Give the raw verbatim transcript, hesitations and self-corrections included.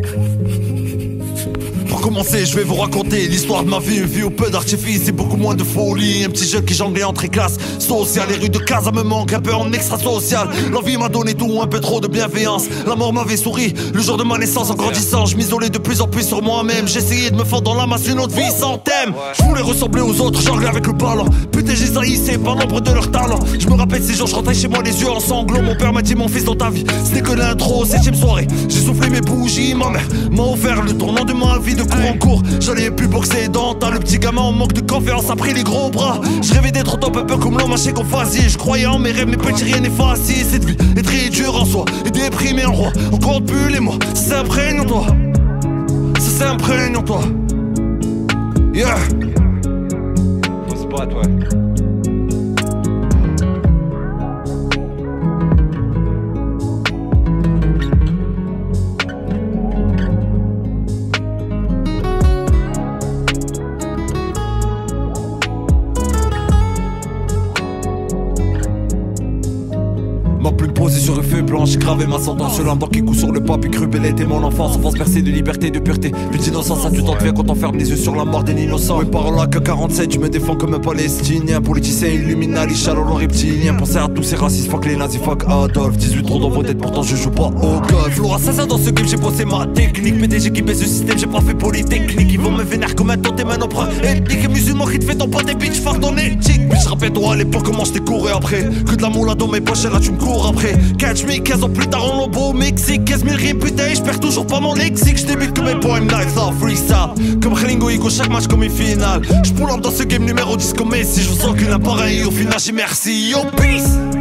Pour commencer, je vais vous raconter l'histoire de ma vie. Une vie au peu d'artifice et beaucoup moins de folie. Un petit jeu qui jonglait entre classes sociales. Les rues de Casa me manquent un peu en extra social. L'envie m'a donné tout, un peu trop de bienveillance. La mort m'avait souri le jour de ma naissance. En grandissant, je m'isolais de plus en plus sur moi-même. J'essayais de me fondre dans la masse une autre vie sans thème. Je voulais ressembler aux autres, jonglais avec le ballon. Putain, j'ai haïssé par nombre de leurs talents. Je me rappelle ces jours, je rentrais chez moi les yeux en sanglots. Mon père m'a dit, mon fils, dans ta vie, c'était que l'intro. Septième soirée, j'ai soufflé mes bougies. Ma mère m'a offert le tournant de ma vie de cours en cours. J'allais plus boxer dans ta. Le petit gamin en manque de confiance a pris les gros bras. Je rêvais d'être au top un peu comme l'homme haché qu'on faisait. Je croyais en mes rêves, mais petit, rien n'est facile. Cette vie est très dure en soi et déprimé en roi. On compte plus les mois, ça s'imprègne en toi. Ça s'imprègne en toi. Yeah. C'est pas à toi. Ma plume posée sur le feu blanc, j'ai gravé ma sentence sur l'embarque qui coule sur le papier cru. Belle était mon enfance, enfance percée de liberté, de pureté, plus d'innocence. Ça tu t'en deviens quand on ferme les yeux sur la mort d'un innocent. Oui, par là que quarante-sept, je me défends comme un palestinien. Politicien, illuminati, chaleur reptilien. Pensez à tous ces racistes, fuck les nazis, fuck Adolf. dix-huit trop dans vos têtes, pourtant je joue pas au golf. Flora assassin dans ce game, j'ai bossé ma technique. P D G qui baisse le système, j'ai pas fait polytechnique. Ils vont me vénère comme un totem, un emprunt ethnique. Musulman qui te fait ton pote et bitch, fuck ton éthique. Bitch, rappelle-toi à l'époque comment je t'ai couru après. Que de la moula dans mes poches, et là tu me cours après. Catch me, quinze ans plus tard en lambeau au Mexique. Quinze mille rimes, putain, je perds toujours pas mon lexique. Je débute comme mes poèmes, nice, ça, freestyle. Comme Khelingo Igo, chaque match comme une finale. Je pull up dans ce game numéro dix comme Messi. Je vous sens qu'une appareil, au final j'ai merci, yo, peace.